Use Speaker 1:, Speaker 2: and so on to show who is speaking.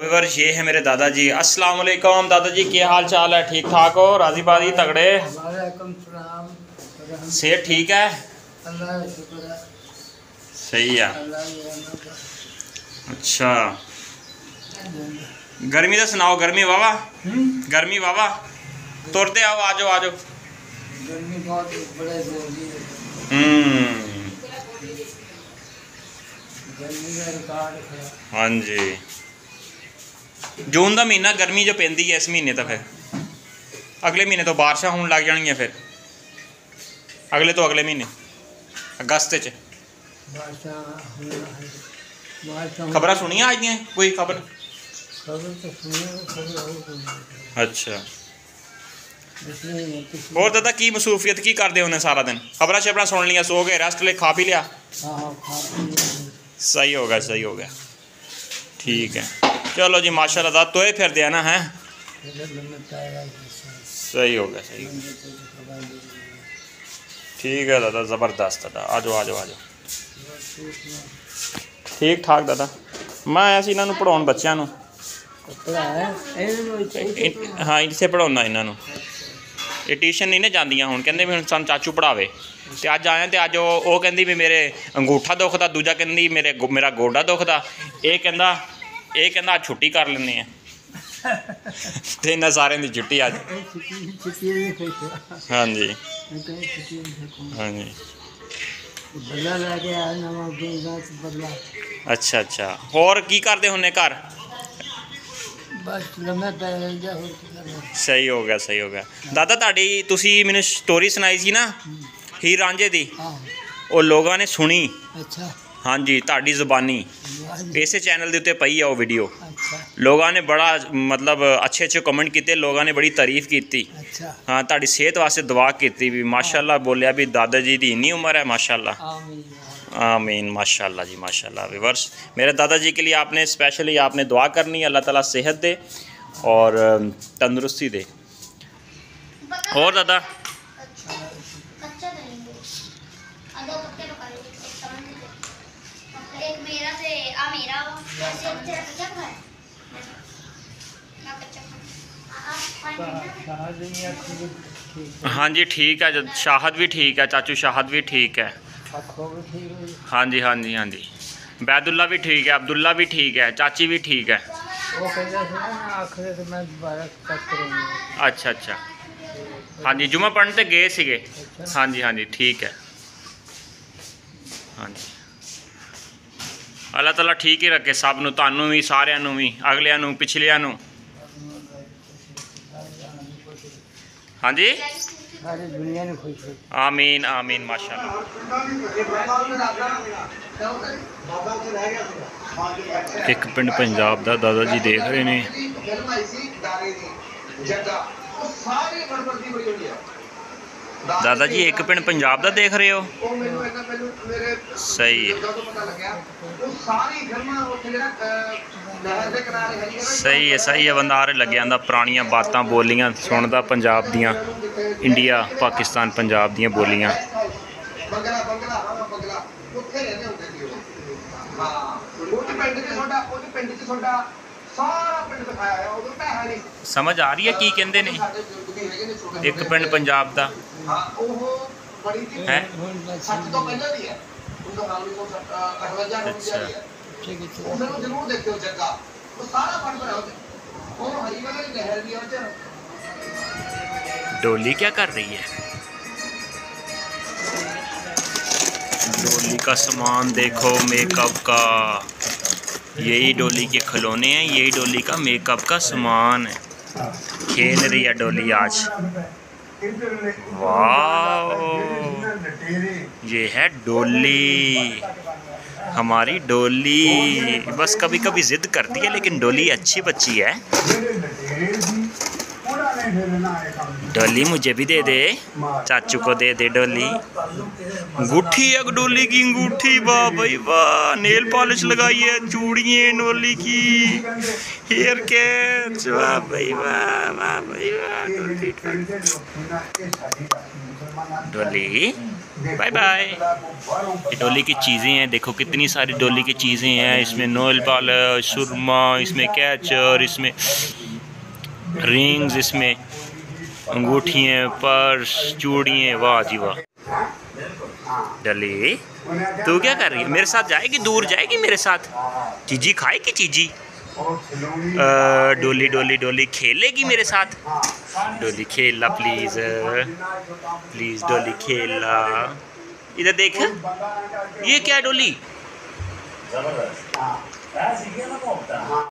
Speaker 1: Viewers ये है मेरे दादाजी। अस्सलाम वालेकुम दादाजी, क्या हाल चाल है? ठीक ठाक हो? राजी बाजी तगड़े? सेहत ठीक है? सही है। अच्छा गर्मी का सुनाओ। गर्मी वावा? गर्मी वावा? तुरते आओ, आ जाओ आ जाओ।
Speaker 2: गर्मी बहुत बड़े
Speaker 1: हाँ जी, जून का महीना गर्मी जो पैंदी है इस महीने तो, फिर अगले महीने तो बारिशां होने लग जानियां, फिर अगले तो अगले महीने अगस्त च खबर सुनिया आज दियां? कोई खबर? अच्छा और दादा की मसरूफियत की करते होने सारा दिन? खबर शबरा सुन लिया, सो गए, रेस्ट ले, खा पी लिया? सही हो गया, सही हो गया, ठीक है। चलो जी माशाल्लाह दादा, तो फिर दिया ना है। सही हो गया, सही हो गया, ठीक है दादा, ज़बरदस्त दादा। आ जाओ आ जाओ आ जाओ। ठीक ठाक दादा, मैं आया इन्हों पढ़ाने बच्चों को। हाँ इतने पढ़ाना इन्हों। ये ट्यूशन नहीं ना जांदियां हुण, कहंदे भी हुण सानूं चाचू पढ़ावे। तो अज आया तो अज वो कहंदी भी मेरे अंगूठा दुखदा, दूजा कहंदी मेरा गोडा दुखदा, ये कहंदा अज छुट्टी कर लैंदे आ। तो इन्हां सारिਆਂ ਦੀ छुट्टी अज। हाँ जी हाँ जी। अच्छा अच्छा, होर की करदे हुन्ने घर? सही हो गया, सही हो गया दादा। तुहाडी तुसी मैनूं स्टोरी सुनाई सी ना हीर रांझे दी, वो लोगों ने सुनी।
Speaker 2: अच्छा
Speaker 1: हाँ जी, तुहाडी ज़ुबानी इस चैनल के उत्ते पई है वो वीडियो। लोगों ने बड़ा मतलब अच्छे अच्छे कमेंट किए, लोगों ने बड़ी तारीफ की। हाँ तुहाडी सेहत वास्ते दुआ की भी, माशाल्लाह बोलिया भी दादा जी की इन्नी उम्र है, माशाल्लाह। आमीन, माशाल्लाह जी माशाल्लाह। व्यूअर्स मेरे दादाजी के लिए आपने स्पेशली आपने दुआ करनी है, अल्लाह ताला सेहत दे और तंदुरुस्ती दे। और दादा हाँ जी ठीक है, शाहद भी ठीक है, चाचू शाहद भी ठीक है। हाँ जी हाँ जी हाँ जी, बैदुल्ला भी ठीक है, अब्दुल्ला भी ठीक है, चाची भी ठीक है। अच्छा अच्छा, हाँ जी जुम्मा पढ़ने तो गए थे। हाँ जी हाँ जी ठीक है। हाँ जी अल्लाह ताला ठीक ही रखे सब नूं, तुहानूं भी, सारिਆਂ नूं भी, अगलिਆਂ नूं, पिछलिਆਂ नूं। हाँ जी आमीन आमीन माशाल्लाह। एक पिंड पंजाब दा दादा जी देख रहे ने। दादा जी एक पिंड पंजाब दा देख रहे हो? सही है, सही है, सही है। बंदा आरे लगे आंदा पुरानियां बातां बोलियां सुनदा, पंजाब दियां, इंडिया पाकिस्तान पंजाब दियां बोलियां। समझ आ रही है की कहंदे ने? एक पिंड पंजाब दा है। डोली क्या कर रही है? डोली का सामान देखो, मेकअप का। यही डोली के खिलौने हैं, यही डोली का मेकअप का सामान है। खेल रही है डोली आज। वाह, ये है डोली, हमारी डोली। बस कभी कभी ज़िद करती है, लेकिन डोली अच्छी बच्ची है। डोली मुझे भी दे दे, चाचू को दे दे डोली। अंगूठी है डोली की, अंगूठी, वाह भाई वाह। नेल पॉलिश लगाई है, चूड़ियाँ डोली की, हेयर कैच, वाह भाई वाह, वाह भाई वाह। डोली बाय बाय। डोली की चीज़ें हैं, देखो कितनी सारी डोली की चीज़ें हैं। इसमें नोल पॉलिश, सुरमा, इसमें कैचर, इसमें रिंग्स, इसमें अंगूठियाँ, पर्स, चूड़ियाँ। वाह जी वाह। डली तू क्या कर रही है? मेरे साथ जाएगी? दूर जाएगी मेरे साथ? चीजी खाएगी चीजी? डोली डोली डोली खेलेगी मेरे साथ? डोली खेलना प्लीज़, प्लीज़ डोली खेलना। इधर देख, ये क्या डोली?